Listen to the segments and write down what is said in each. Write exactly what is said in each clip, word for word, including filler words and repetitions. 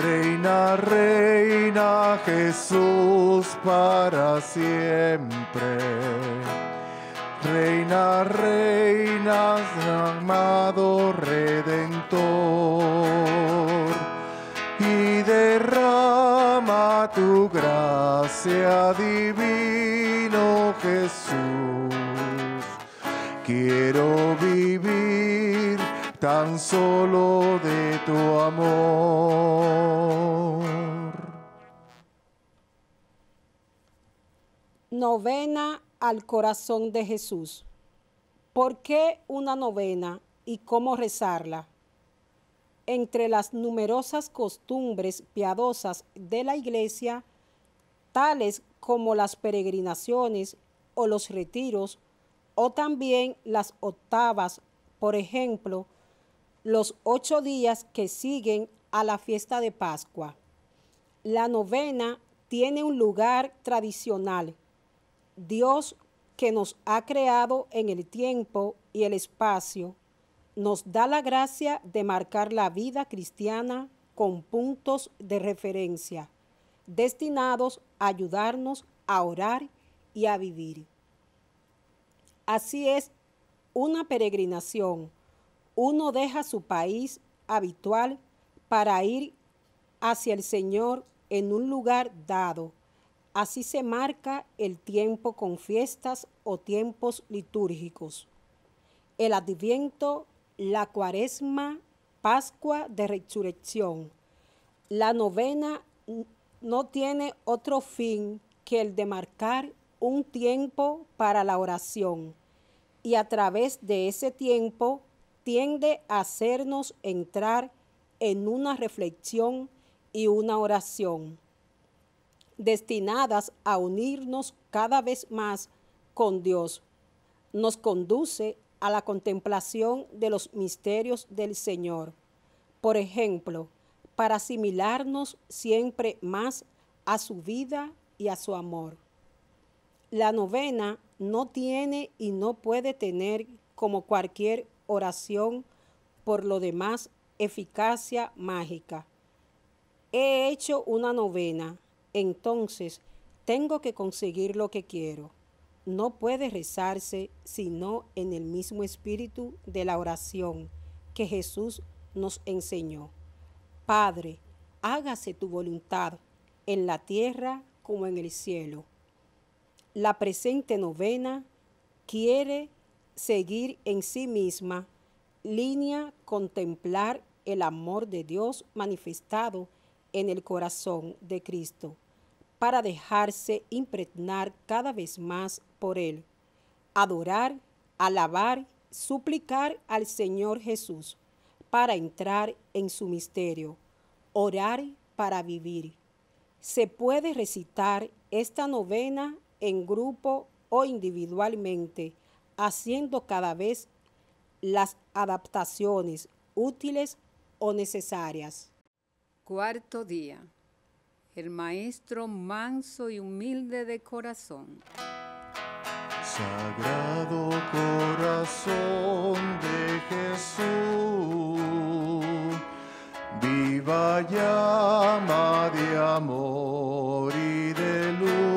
Reina, reina Jesús para siempre. Reina, reina, amado Redentor, y derrama tu gracia, divino Jesús. Quiero vivir tan solo de tu amor. Novena al corazón de Jesús. ¿Por qué una novena y cómo rezarla? Entre las numerosas costumbres piadosas de la Iglesia, tales como las peregrinaciones o los retiros, o también las octavas, por ejemplo, los ocho días que siguen a la fiesta de Pascua. La novena tiene un lugar tradicional. Dios, que nos ha creado en el tiempo y el espacio, nos da la gracia de marcar la vida cristiana con puntos de referencia, destinados a ayudarnos a orar y a vivir. Así es una peregrinación. Uno deja su país habitual para ir hacia el Señor en un lugar dado. Así se marca el tiempo con fiestas o tiempos litúrgicos. El Adviento, la Cuaresma, Pascua de Resurrección. La novena no tiene otro fin que el de marcar un tiempo para la oración, y a través de ese tiempo tiende a hacernos entrar en una reflexión y una oración, destinadas a unirnos cada vez más con Dios. Nos conduce a la contemplación de los misterios del Señor. Por ejemplo, para asimilarnos siempre más a su vida y a su amor. La novena no tiene y no puede tener, como cualquier oración, por lo demás, eficacia mágica. He hecho una novena, entonces tengo que conseguir lo que quiero. No puede rezarse sino en el mismo espíritu de la oración que Jesús nos enseñó. Padre, hágase tu voluntad en la tierra como en el cielo. La presente novena quiere seguir en sí misma línea contemplar el amor de Dios manifestado en el corazón de Cristo, para dejarse impregnar cada vez más por Él, adorar, alabar, suplicar al Señor Jesús, para entrar en su misterio, orar para vivir. Se puede recitar esta novena en grupo o individualmente, haciendo cada vez las adaptaciones útiles o necesarias. Cuarto día. El maestro manso y humilde de corazón. Sagrado corazón de Jesús, viva llama de amor y de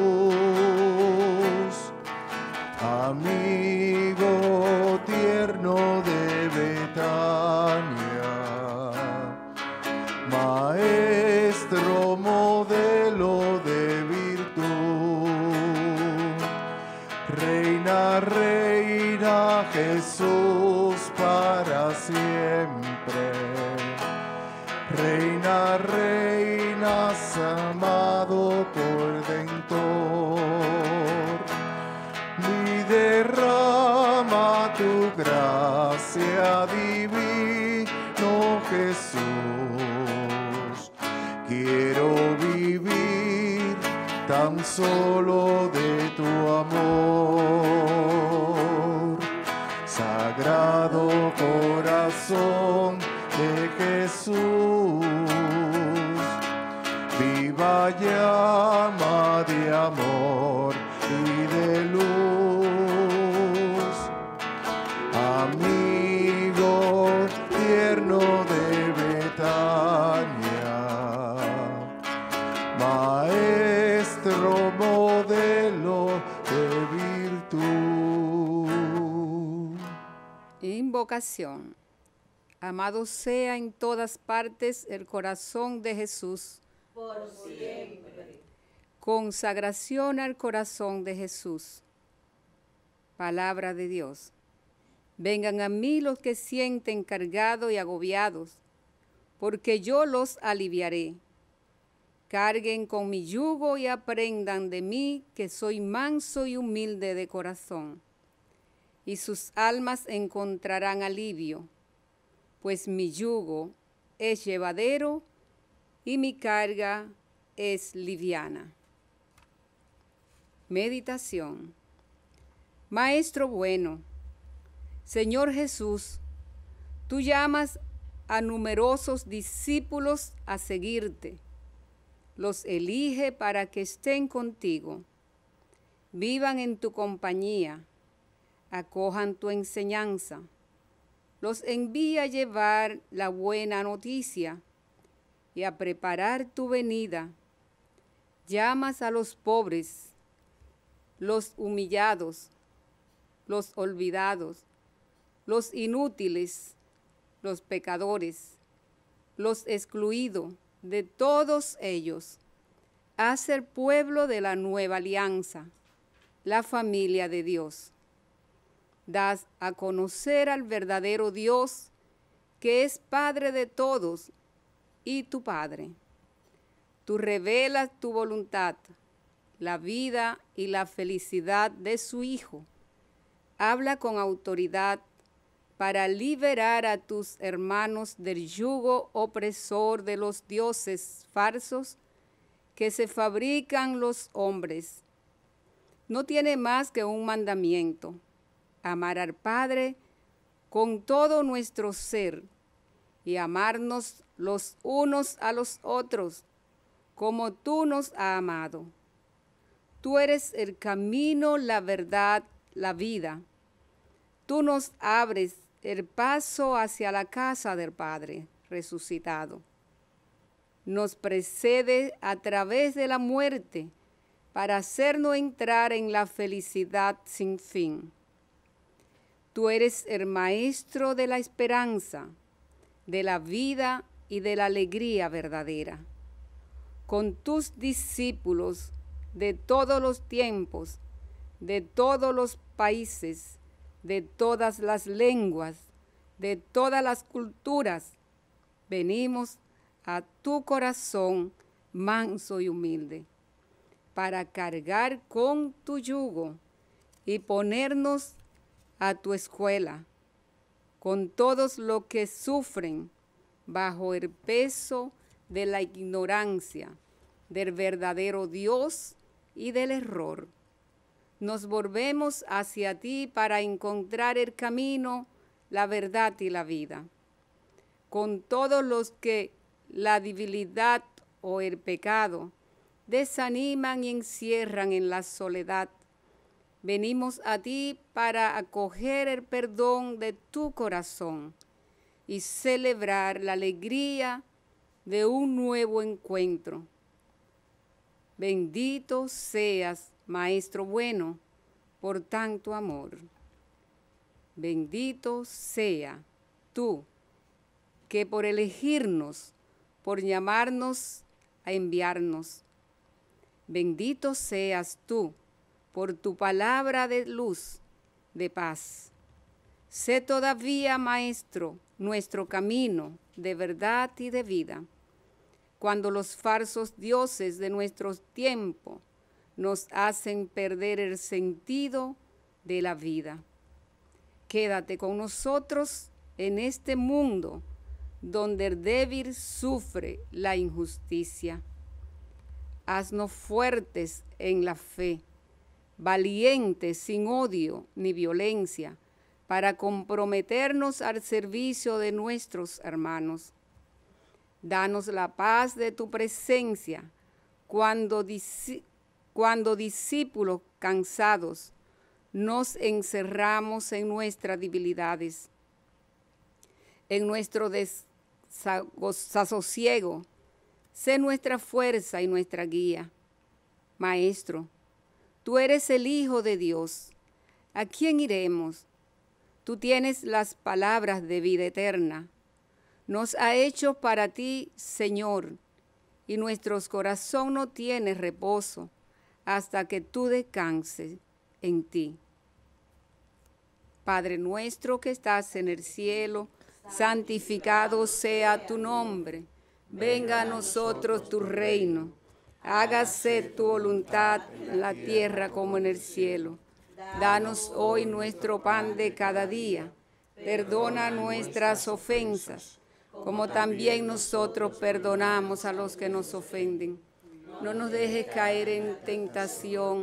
luz, amigo tierno de Betania, maestro modelo de virtud, reina, reina Jesús para siempre, reina, reina amado por Redentor, y derrama tu gracia divino Jesús. Quiero vivir tan solo de tu amor. Sagrado corazón de Jesús, viva llama de amor y de luz, amigo tierno de Betania, Maestro, modelo de virtud. Invocación. Amado sea en todas partes el corazón de Jesús. Por siempre. Consagración al corazón de Jesús. Palabra de Dios. Vengan a mí los que sienten cargados y agobiados, porque yo los aliviaré. Carguen con mi yugo y aprendan de mí, que soy manso y humilde de corazón, y sus almas encontrarán alivio, pues mi yugo es llevadero y mi carga es liviana. Meditación. Maestro bueno, Señor Jesús, tú llamas a numerosos discípulos a seguirte. Los elige para que estén contigo, vivan en tu compañía, acojan tu enseñanza. Los envía a llevar la buena noticia y a preparar tu venida. Llamas a los pobres, los humillados, los olvidados, los inútiles, los pecadores, los excluidos, de todos ellos, a ser pueblo de la nueva alianza, la familia de Dios. Das a conocer al verdadero Dios, que es Padre de todos y tu Padre. Tú revelas tu voluntad, la vida y la felicidad de su Hijo. Habla con autoridad para liberar a tus hermanos del yugo opresor de los dioses falsos que se fabrican los hombres. No tiene más que un mandamiento: amar al Padre con todo nuestro ser y amarnos los unos a los otros como tú nos has amado. Tú eres el camino, la verdad, la vida. Tú nos abres el paso hacia la casa del Padre resucitado. Nos precede a través de la muerte para hacernos entrar en la felicidad sin fin. Tú eres el maestro de la esperanza, de la vida y de la alegría verdadera. Con tus discípulos de todos los tiempos, de todos los países, de todas las lenguas, de todas las culturas, venimos a tu corazón manso y humilde, para cargar con tu yugo y ponernos a tu escuela, con todos los que sufren bajo el peso de la ignorancia, del verdadero Dios y del error. Nos volvemos hacia ti para encontrar el camino, la verdad y la vida. Con todos los que la debilidad o el pecado desaniman y encierran en la soledad, venimos a ti para acoger el perdón de tu corazón y celebrar la alegría de un nuevo encuentro. Bendito seas, Maestro bueno, por tanto amor. Bendito sea tú, que por elegirnos, por llamarnos a enviarnos. Bendito seas tú, por tu palabra de luz, de paz. Sé todavía, Maestro, nuestro camino de verdad y de vida, cuando los falsos dioses de nuestros tiempos nos hacen perder el sentido de la vida. Quédate con nosotros en este mundo donde el débil sufre la injusticia. Haznos fuertes en la fe, valientes sin odio ni violencia, para comprometernos al servicio de nuestros hermanos. Danos la paz de tu presencia cuando, cuando discípulos cansados nos encerramos en nuestras debilidades. En nuestro desasosiego sé nuestra fuerza y nuestra guía. Maestro, tú eres el Hijo de Dios. ¿A quién iremos? Tú tienes las palabras de vida eterna. Nos ha hecho para ti, Señor, y nuestro corazón no tiene reposo hasta que tú descanses en ti. Padre nuestro que estás en el cielo, santificado sea tu nombre. Venga a nosotros tu reino. Hágase tu voluntad en la tierra como en el cielo. Danos hoy nuestro pan de cada día. Perdona nuestras ofensas, como también nosotros perdonamos a los que nos ofenden. No nos dejes caer en tentación.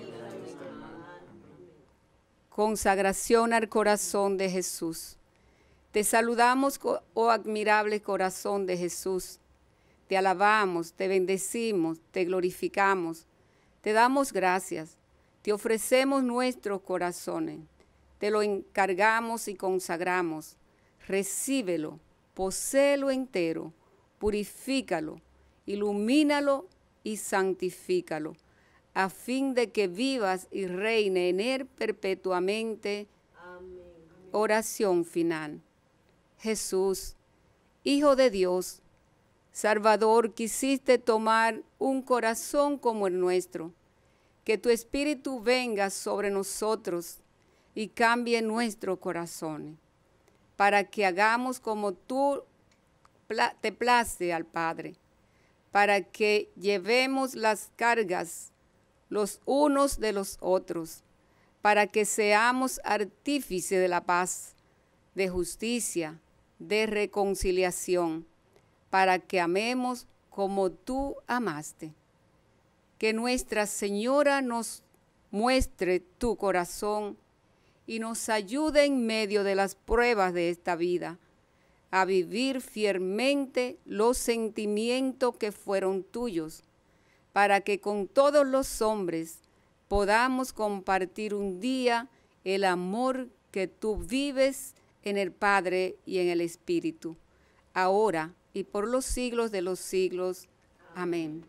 Consagración al corazón de Jesús. Te saludamos, oh admirable corazón de Jesús. Te alabamos, te bendecimos, te glorificamos. Te damos gracias. Te ofrecemos nuestros corazones. Te lo encargamos y consagramos. Recíbelo, poséelo entero, purifícalo, ilumínalo y santifícalo, a fin de que vivas y reine en él perpetuamente. Amén. Oración final. Jesús, Hijo de Dios, Salvador, quisiste tomar un corazón como el nuestro, que tu Espíritu venga sobre nosotros y cambie nuestros corazones, para que hagamos como tú te place al Padre, para que llevemos las cargas los unos de los otros, para que seamos artífices de la paz, de justicia, de reconciliación, para que amemos como tú amaste. Que Nuestra Señora nos muestre tu corazón y nos ayude en medio de las pruebas de esta vida a vivir fielmente los sentimientos que fueron tuyos, para que con todos los hombres podamos compartir un día el amor que tú vives en el Padre y en el Espíritu, ahora y por los siglos de los siglos. Amén.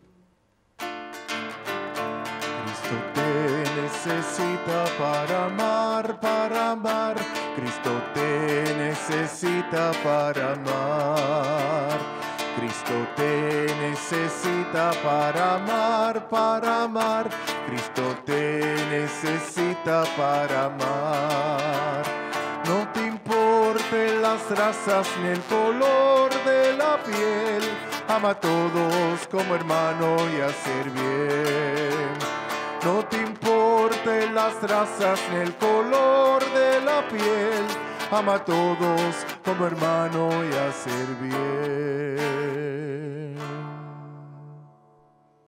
Cristo te necesita para amar, para amar. Cristo te necesita para amar. Cristo te necesita para amar, para amar. Cristo te necesita para amar. No te importen las razas ni el color de la piel. Ama a todos como hermano y hacer bien. No te importen las razas ni el color de la piel. Ama a todos como hermano y hacer bien.